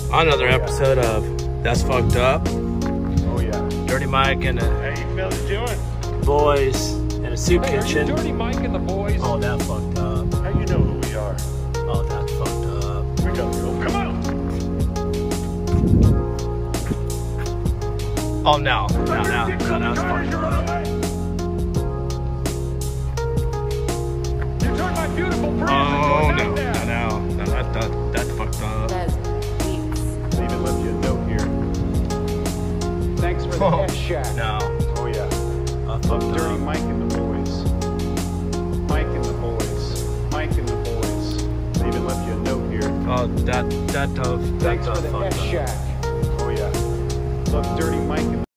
Another episode of That's Fucked Up. Oh yeah. Dirty Mike and How you fellas doing? boys in a soup kitchen. Dirty Mike and the boys. Oh, that fucked up. How you know who we are? Oh, that's fucked up. We gotta go. Come on! Oh, no, it's fucked up. You turned my beautiful friend Oh, into a no, nightmare. that's fucked up. Guys, please. They even left you a note here. Thanks for the Oh, F shack. no, Oh yeah. fucked Dirty up. Mike and the boys. Mike and the boys. Mike and the boys. They even left you a note here. Oh, that's Thanks for the fucked F up. shack. Oh yeah. Love Dirty Mike and